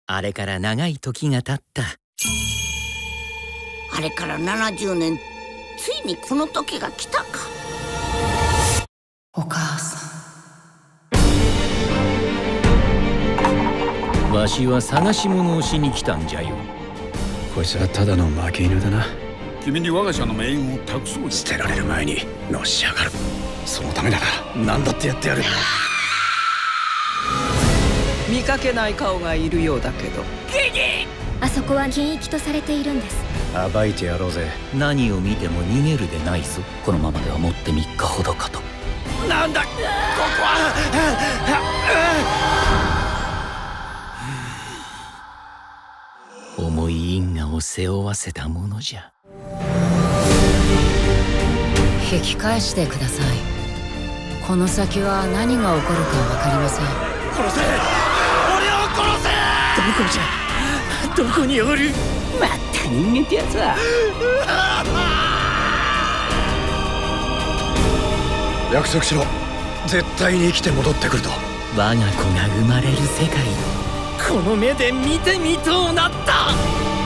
あれから長い時が経った。 あれから70年、ついにこの時が来たか。 お母さん、わしは探し物をしに来たんじゃよ。 こいつはただの負け犬だな。 君に我が社の命運を託そう。 捨てられる前にのし上がる。そのためなら何だってやってやる。 見かけない顔がいるようだけど。 あそこは禁域とされているんです。 暴いてやろうぜ。 何を見ても逃げるでないぞ。このままではもって3日ほどかと。 なんだここは。 重い因果を背負わせたものじゃ。 引き返してください。この先は何が起こるか分かりません。 殺せ、俺を殺せ。 どこじゃ、どこにおる。また人間ってやつは。 約束しろ。絶対に生きて戻ってくると。 我が子が生まれる世界をこの目で見てみとうなった。